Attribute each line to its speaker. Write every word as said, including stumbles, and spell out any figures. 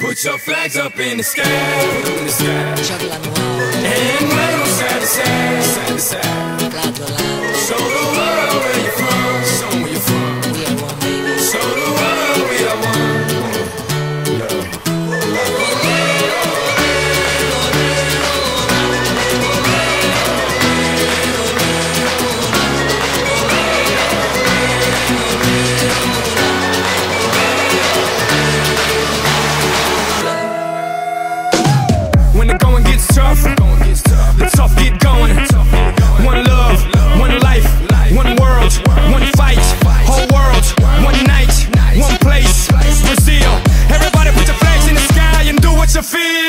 Speaker 1: Put your flags up in the sky, put them in the sky. And wave them side to side, side to side. Show the world where you're from, show them where you're from. We are one, baby. Show the world we are one. When the going gets tough, the tough get going. One love, one life, one world, one fight. Whole world, one night, one place. Brazil, everybody put your flags in the sky and do what you feel.